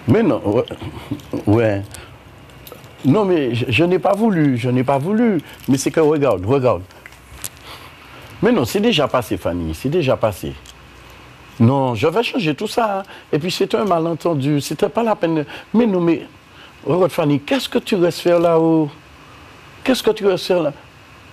Mais non, ouais. Ouais. Non, mais je n'ai pas voulu, je n'ai pas voulu. Mais c'est que, regarde, regarde. Mais non, c'est déjà passé, Fanny, c'est déjà passé. Non, je vais changer tout ça. Hein. Et puis, c'était un malentendu, c'était pas la peine. Mais non, mais, regarde, Fanny, qu'est-ce que tu restes faire là-haut? Qu'est-ce que tu restes faire là?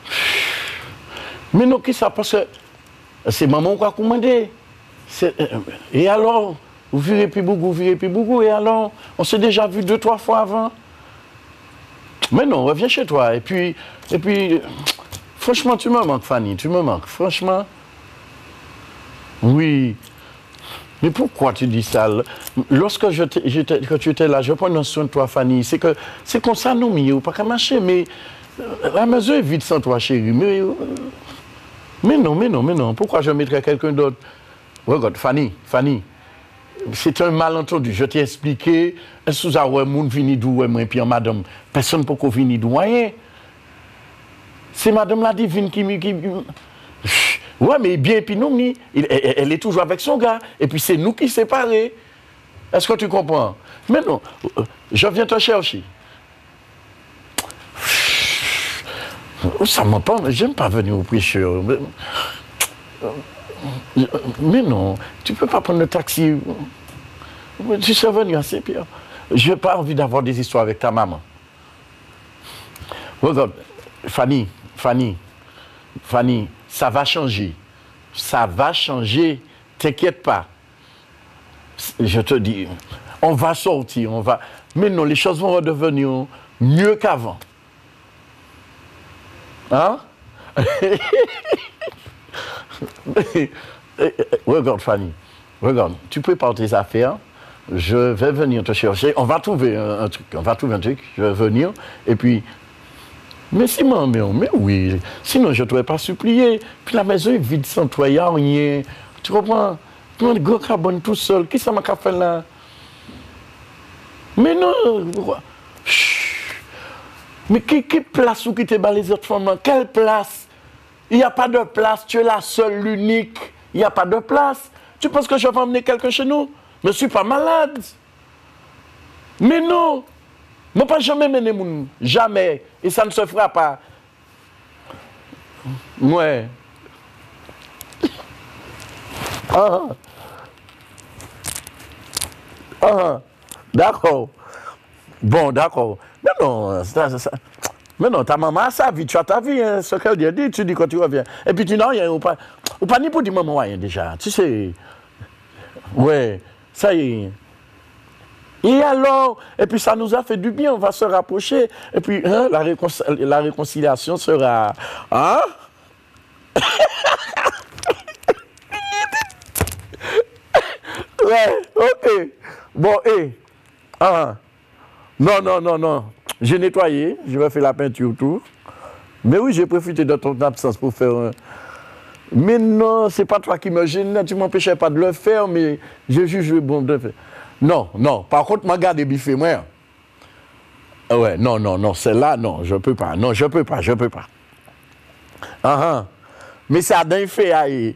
Mais non, qu'est-ce que ça passe? C'est maman qui a commandé. Et alors, vous virez puis beaucoup, et alors, on s'est déjà vu 2-3 fois avant. Mais non, reviens chez toi. Et puis, franchement, tu me manques, Fanny, tu me manques, franchement. Oui. Mais pourquoi tu dis ça? Lorsque quand tu étais là, je prends soin de toi, Fanny. C'est comme ça, nous, mieux, pas qu'à marcher, mais la maison est vide sans toi, chérie. Mais non. Pourquoi je mettrais quelqu'un d'autre? Regarde, Fanny, c'est un malentendu. Je t'ai expliqué. Est-ce que vous avez un monde venu d'où moi, puis madame? Personne ne peut venir d'où rien. C'est madame la divine qui. Ouais, mais bien, puis nous, elle est toujours avec son gars. Et puis c'est nous qui séparés. Est-ce que tu comprends? Mais non, je viens te chercher. Ça m'a pas. J'aime pas venir au prêcheur. Mais non, tu peux pas prendre le taxi. Tu sais venir assez pire. Je n'ai pas envie d'avoir des histoires avec ta maman. Regarde, Fanny, ça va changer. Ça va changer. T'inquiète pas. Je te dis, on va sortir, on va. Mais non, les choses vont redevenir mieux qu'avant. Hein? Regarde, Fanny, regarde, tu prépares tes affaires. Je vais venir te chercher. On va trouver un truc. Je vais venir. Et puis. Mais Simon, mais oui. Sinon, je ne t'aurais pas supplié. Puis la maison est vide sans toi. Il n'y a rien. Tu comprends? Tu as un gros carbone tout seul. Qui ça m'a fait là? Mais non. Chut. Mais quelle place où qui t'es bas les autres femmes? Quelle place? Il n'y a pas de place. Tu es la seule, l'unique. Il n'y a pas de place. Tu penses que je vais emmener quelqu'un chez nous? Je ne suis pas malade. Mais non. Je ne vais pas jamais mener mon. Jamais. Et ça ne se fera pas. Ouais. D'accord. Bon, d'accord. Mais non, mais non, ta maman a sa vie, tu as ta vie, hein, ce qu'elle dit, tu dis quand tu reviens. Et puis tu n'as rien, ou pas ni pour dire maman rien déjà, tu sais. Ouais, ça y est. Et alors, et puis ça nous a fait du bien, on va se rapprocher. Et puis, hein, la réconciliation sera... Hein? Ouais, ok. Bon, non. J'ai nettoyé, je vais faire la peinture tout. Mais oui, j'ai profité de ton absence pour faire un... Mais non, c'est pas toi qui me gêne, tu m'empêchais pas de le faire, mais je juge bon de le faire. Non. Par contre, m'a gardé biffé, moi. Ouais, non, celle-là, non, je peux pas. Non, je peux pas. Mais ça a d'un fait, aïe.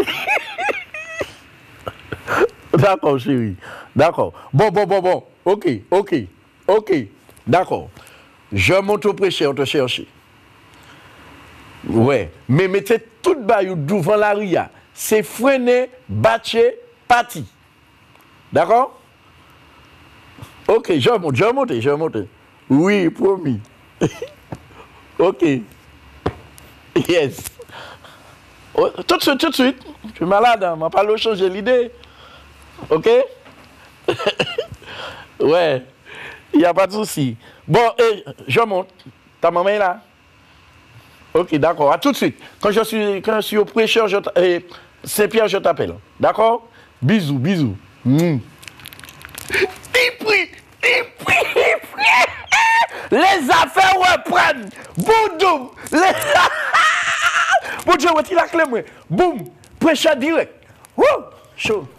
D'accord, chérie. D'accord. Bon. Ok. D'accord. Je monte au prêcheur te chercher. Ouais. Mais mettez tout bayou devant la ria. C'est freiné, batché, parti. D'accord? Ok, je vais monter. Oui, promis. Ok. Yes. Oh, tout de suite. Tu es malade, hein? M'a pas changer l'idée. Ok? Ouais. Il n'y a pas de souci. Bon, je monte. Ta maman est là? Ok, d'accord. À tout de suite. Quand je suis au prêcheur, Saint-Pierre, je t'appelle. D'accord? Bisous. Mm. Il prie. Les affaires reprennent. Boum. Bon Dieu, où est-il la clé, moi? Boum. Prêcheur direct. Wouh! Chaud.